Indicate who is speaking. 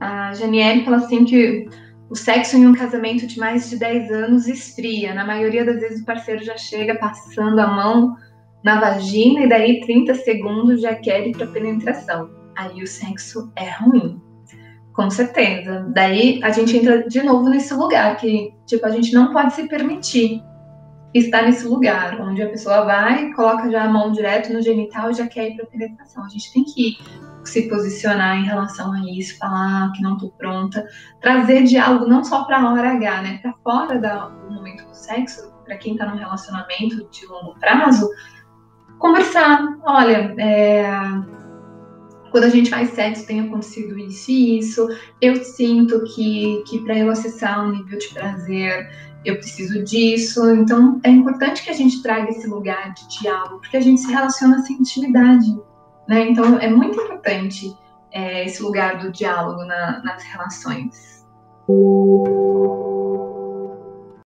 Speaker 1: A Janiele fala assim que o sexo em um casamento de mais de 10 anos esfria. Na maioria das vezes o parceiro já chega passando a mão na vagina e daí 30 segundos já quer ir para penetração. Aí o sexo é ruim. Com certeza. Daí a gente entra de novo nesse lugar que, tipo, a gente não pode se permitir estar nesse lugar onde a pessoa vai, coloca já a mão direto no genital e já quer ir para penetração. A gente tem que se posicionar em relação a isso, falar que não estou pronta, trazer diálogo não só para a hora H, né, para fora do momento do sexo, para quem está num relacionamento de longo prazo, conversar. Olha, quando a gente faz sexo tem acontecido isso e isso, eu sinto que para eu acessar um nível de prazer eu preciso disso, então é importante que a gente traga esse lugar de diálogo, porque a gente se relaciona sem intimidade, né? Então é muito importante esse lugar do diálogo nas relações.